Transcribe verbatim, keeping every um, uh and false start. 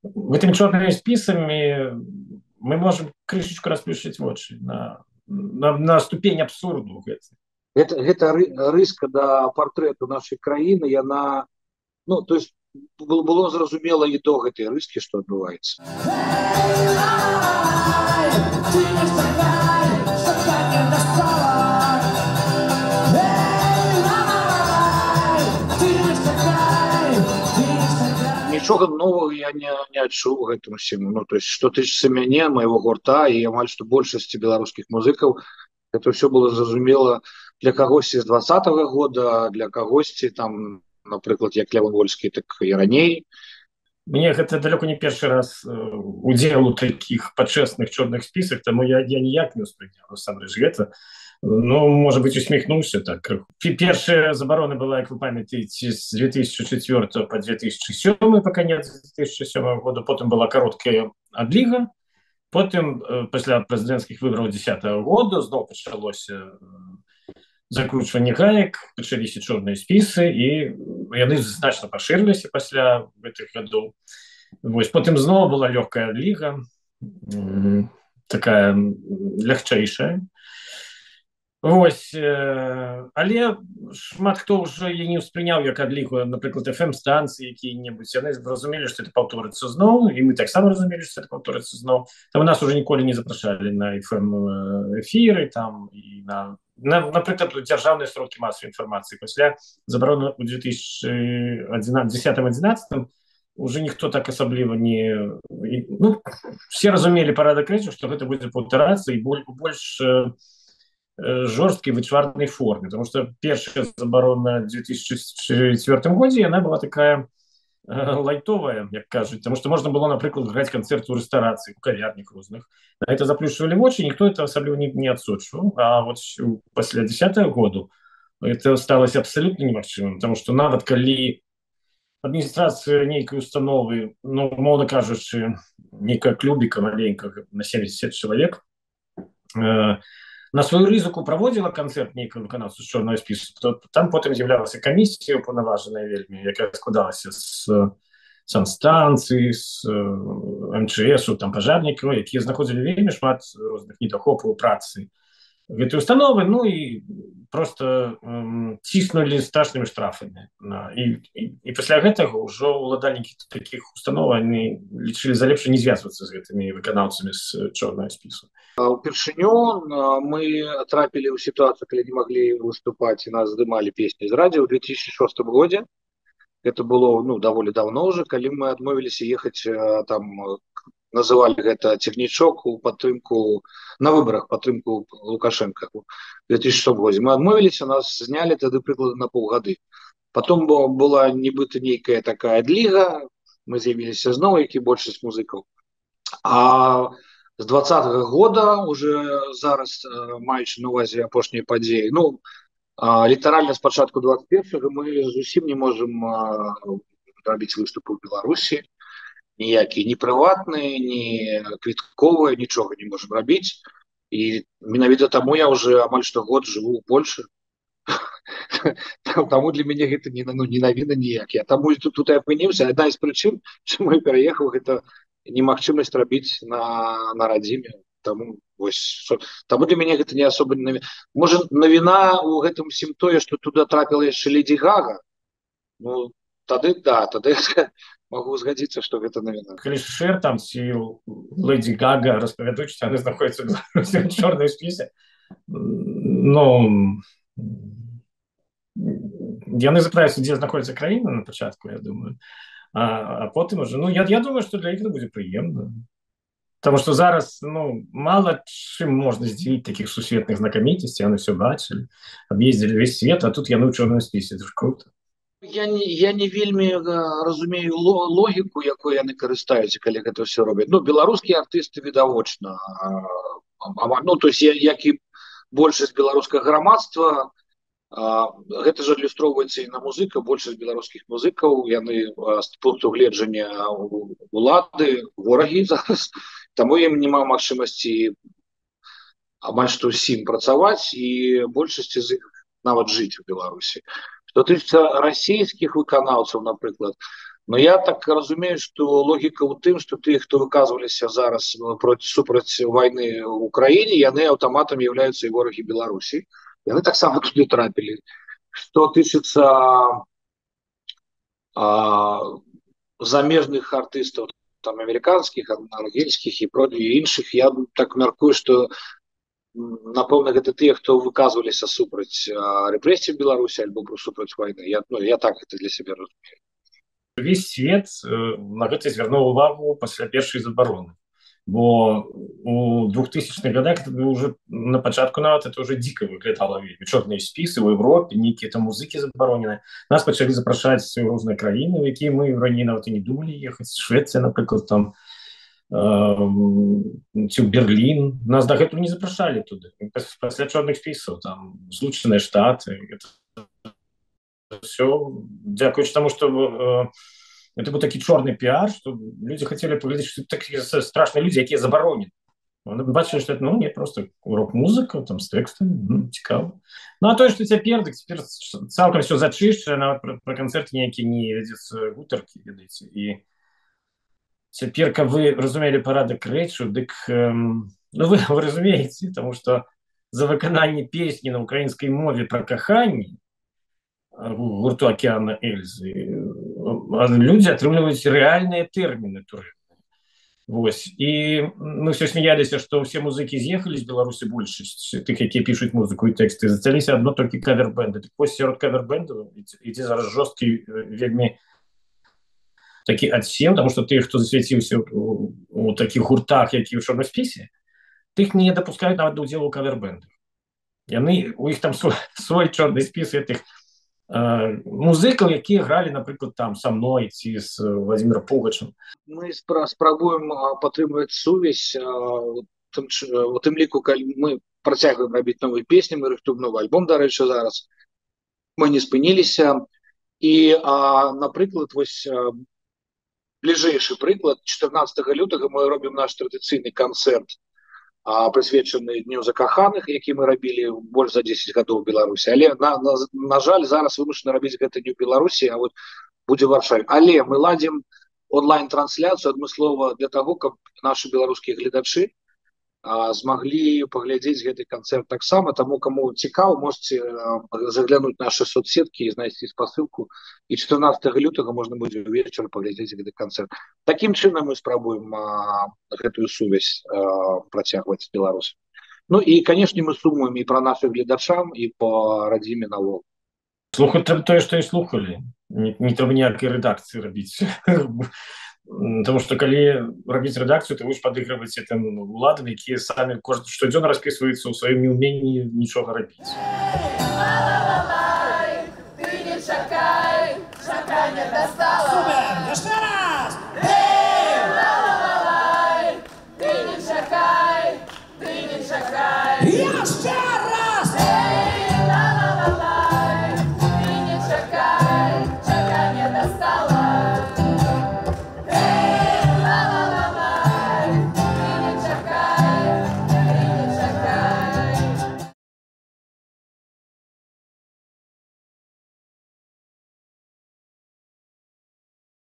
Гэтымі чорнымі спісамі мы можам крышачку расплюшчыць вочы на, на, на ступень абсурду гэта. Гэта, гэта рыска да партрэту нашай краіны, яна, ну, то есть было, было зразумела і до гэтай рыскі, што адбываецца. Нічога новага я не, не адчуў гэтым усім. Ну, то есть, што тычыцца мяне, майго гурта і амаль што большасці беларускіх музыкаў, гэта ўсё было зразумела для кагосьці з двадцатага года, для кагосьці там, напрыклад, як Лявон Вольскі, так і раней. Мне гэта далёка не першы раз удзел у такіх пачэсных чорных спісах, таму я, я ніяк не ўспрыняў насамрэч гэта. Ну, может быть, усміхнуўся так. Першая забарона была, як вы памятаеце, з две тысячи четвёртого по две тысячи седьмой, по конец две тысячи седьмого года, потым была кароткая адліга, потым пасля прэзідэнцкіх выбараў десятого года зноў пачалося закручванне гаек, пачаліся чорныя спісы, і яны значна пашырыліся пасля гэтых гадоў. Вось, потым зноў была лёгкая адліга, такая лягчэйшая. Вось, але шмат хто ўжо я не ўспрыняў як адлігу, напрыклад, эф эм-станцыі якія-небудзь, яны зразумелі, што это паўторыцца зноў, і мы таксама разумелі, што это паўторыцца зноў. Там нас уже ніколі не запрашалі на эф эм-эфіры, там, і на, на, напрыклад, дзяржаўныя сродкі масавай інфармацыі. Пасля забароны ў две тысячи десятым-одиннадцатым уже ніхто так асабліва не... Ну, все разумелі парадак рэчаў, што гэта будзе паўтарацца, і больш жорсткай вычварнай форме, потому что першая забарона в две тысячи четвёртым годзе она была такая э, лайтовая, як кажуць, потому что можно было, напрыклад, граць канцэрты ў рэстарацыі, у кавярнях розных. На это заплюшчвалі вочы, ніхто это асабліва не, не адсочваў. А вот пасля десятого году это сталося абсолютно немагчымым, потому что нават калі адміністрацыя нейкай установы, ну, умоўна кажучы, нейкая клубіка маленькая на семьдесят чалавек, э, на сваю рызыку праводзіла канцэрт нейкага выканаўцы з чорнага спісу, то там потым з'яўлялася камісія ўпаўнаважаная вельмі, якая складалася з санстанцыі, з эм чэ эсу, там пажарнікаў, якія знаходзілі вельмі шмат розных недахопаў працы гэтай установы, ну і просто эм, ціснулі страшнымі штрафамі. І, і, і пасля гэтага ўжо ўладальнікі такіх установ они лічылі за лепш не звязвацца з гэтымі выканаўцамі з чорнага спісу. Упершыню мы трапілі ў сітуацыю, калі не маглі выступаць, і нас здымалі песні з радыё ў две тысячи шостым годзе. Это было, ну, даволі давно уже, калі мы адмовіліся ехаць, там, называлі гэта цягнічок у падтрымку, на выбарах падтрымку Лукашенко у две тысячи шостым годзе. Мы адмовіліся, нас знялі тады прыкладна на паўгады. Потом была нібыта нейкая такая адліга, мы з'явіліся зноў, як і большасць музыкаў. А з двадцатого года, уже зараз, маючы на увазе апошнія падзеі, ну, літаральна з пачатку двадцать першага мы зусім не можам рабіць выступы ў Беларусі, ніякія, ні прыватныя, ні квітковыя, нічога не можам рабіць. І менавіта таму я уже амаль што год жыву ў Польшы. Таму для мяне гэта не, ну, не навіна ніякія. Таму тут, тут я апыніўся. Адна з прычын, чаму я пераехаў, гэта немагчымасць рабіць на, на радзіме. Таму, вось, таму для мяне гэта не асоба не навіна. Можа, навіна ў гэтым усім тое, што туды трапіла яшчэ Леді Гага. Ну, тады, да, тады могу згадзіцца, што гэта навіна. Калі Шэр там ці Леді Гага распавядуць, што яны знаходзяцца ў чорнай спісе, ну, яны запытаюцца, дзе знаходзіцца краіна на пачатку, я думаю. А, а потым уже, ну, я, я думаю, што для іх это будзе прыемна. Потому что зараз, ну, мало чым можна здзівіць такіх сусветных знакамітасцей, яны все бачылі, аб'ездзілі весь свет, а тут яны ў чорным спісе, это ж круто. Я не, я не вельмі разумею логіку, якой яны карыстаюцца, калі гэта ўсё робяць. Ну, беларускія артысты відавочна. Ну, то есть, як і большасць беларускага грамадства, гэта ж адлюстроўваецца і на музыка, большасць беларускіх музыкаў, яны з пункту гледжання улады, ворагі зараз, таму ім няма магчымасці амаль што ўсім працаваць, і большасць з іх нават жыць у Беларусі. Што тычыцца расійскіх выканаўцаў, напрыклад, Но я так разумею, што логіка ў тым, што тыя, хто выказваліся зараз проці супраць вайны ў Украіне, яны аўтаматам з'яўляюцца і ворагі Беларусі. Яны таксама туды трапілі. Што тычыцца а, замежных артыстаў, там амерыканскіх, ангельскіх і проці іншых, я так мяркую, што напэўна гэта тыя, хто выказваліся супраць рэпрэсій Беларусі альбо супраць вайны. Я, ну, я так гэта для сябе разумею. Весь свет на гэта звярнуў увагу пасля першай забароны, бо у двухтысячных годах это уже на пачатку нават это уже дико выглядала, чорныя спісы ў Европе, нейкія там музыкі забаронены. Нас пачалі запрашаць у розныя краіны, у якія мы раней нават і не думалі ехаць. Швецыя, напрыклад, там ці ў Берлін. Нас дагэтуль не запрашалі туды. Пасля чорных спісаў, там Злучаныя Штаты. Все, дзякуючы таму, што э, это быў такі чорны піар, што людзі хацелі паглядзець, што такія страшныя людзі, якія забаронены. Вони бачили, що це, ну, не просто рок-музыка, там, з текстами, ну, цікаво. Ну, а то, що цяпер, так цяпер цалкам все зачышчана, нават пра, пра канцэрт ніякі не вядзецца гутаркі, ведаеце. І цяпер, каб вы разумелі парадак рэчаў, дык, эм, ну, вы, вы разумееце, таму што за выкананне песні на украінскай мове пра каханне гурту «Океана Эльзы» людзі атрымліваюць рэальныя тэрміны турэмныя. Вось. І мы все смяяліся, што ўсе музыкі з'ехалі з Беларусі, большасць тых, якія пішуць музыку і тэксты, засталіся адно толькі кавер-бэнды. Так вось сярод кавер-бэндаў ідзе зараз жорсткі вельмі такі адсеў, таму што тых, хто засвяціўся у, у такіх гуртах, які ў чорным спісе, тых не дапускаюць нават да ўдзелу ў кавер-бэндах. Яны, у іх там свой, свой чорны спіс гэтых музыкаў, якія гралі, напрыклад, там са мной ці з Владзімірам Пугачам. Мы спрабуем падтрымліваць сувязь у тым ліку, калі мы працягваем рабіць новыя песні, мы рыхтуем новы альбом, дарэчы, зараз. Мы не спыніліся. І, напрыклад, вось бліжэйшы прыклад, чатырнаццатага лютага мы робім наш традыцыйны канцэрт, прысвечаны Дню закаханых, які мы рабілі больш за дзесяць гадоў у Беларусі. Але, на, на, на жаль, зараз вымушаны рабіць гэта не ў Беларусі, а вот будзе ў Варшаве. Але мы ладзім онлайн-трансляцыю адмыслова для таго, каб нашы беларускія гледачы а, змаглі паглядзець гэты канцэрт таксама. Таму, каму цікава, можете заглянуць нашы соцсеткі і знайсці спасылку. І чатырнаццатага лютага можна будзе ўвечары паглядзець гэты канцэрт. Такім чынам мы спрабуем а, гэтую сувязь а, працягваць з беларусамі. Ну і, канешне, мы сумуем і пра нашых гледачам, і па радзіме навокал. Слухаць трэба тое, што і слухалі. Не, не трэба ніякай рэдакцыі рабіць. Потому что, калі рабіць рэдакцыю, то вы ж падыгрываеце там уладам, якія самі штодзённа распісваюцца ў сваім неўменні нічога рабіць. Ты не чакай, чаканне дастала. Супер, яшчэ раз! Ты не чакай, ты не чакай. Яшчэ раз!